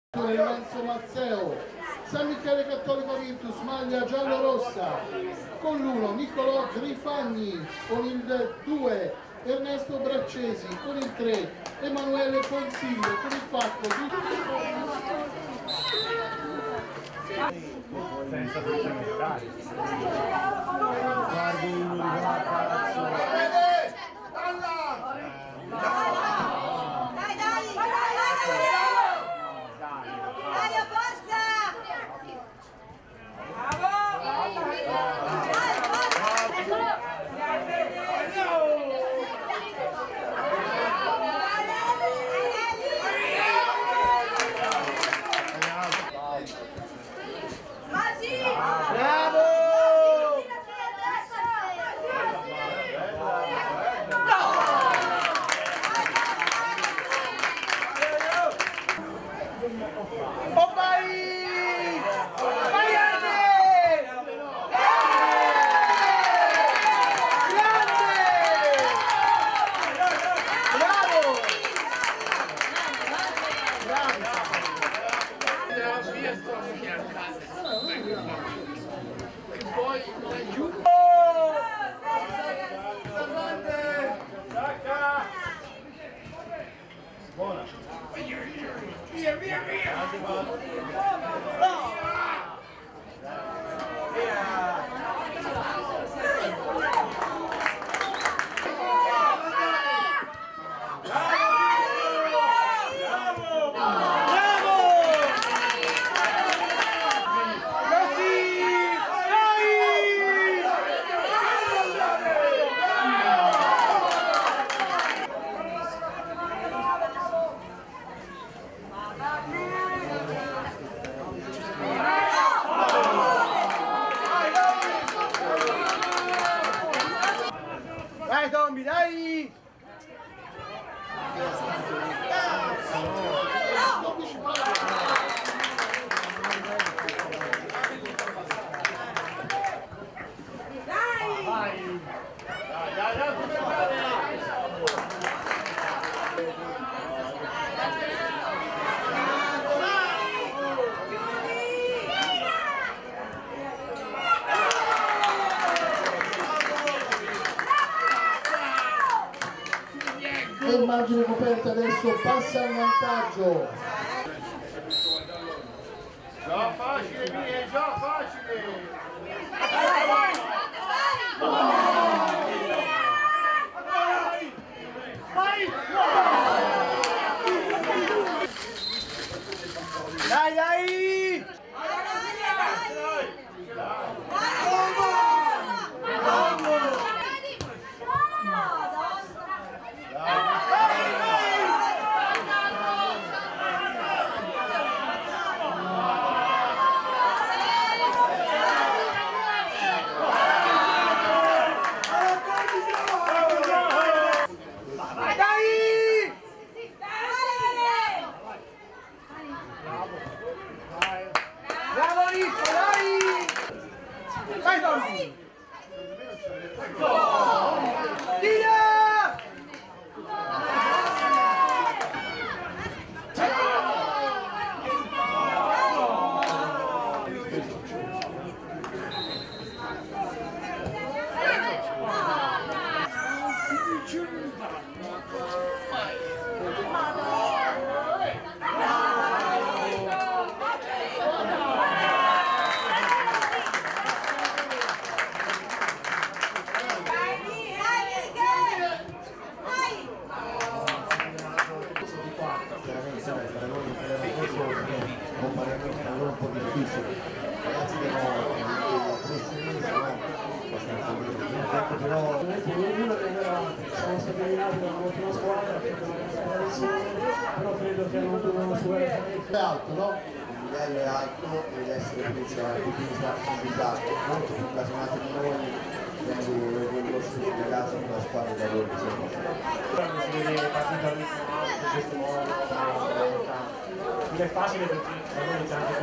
Lorenzo Mazzeo, San Michele Cattolico Virtus, maglia giallo-rossa, con l'1 Niccolò Grifagni, con il 2 Ernesto Braccesi, con il 3 Emanuele Consiglio, con il 4 senza funzionare. Buona. Via, via, via! Dai Tommy, dai! Immagine coperta, adesso passa in vantaggio. Già facile, Mie, già facile! Dai, dai! Bravo Nico, dai! Vai Tommy! Tira! Un po' difficile, ragazzi devono però ognuno deve andare avanti, siamo stati eliminati da un'ottima squadra, però credo che non dobbiamo subire alto, no? Il livello è alto, deve essere subito molto più casonato di noi, quindi lo studio di casa con la squadra da loro Si vede partita in questo modo, non è facile perché da noi c'è anche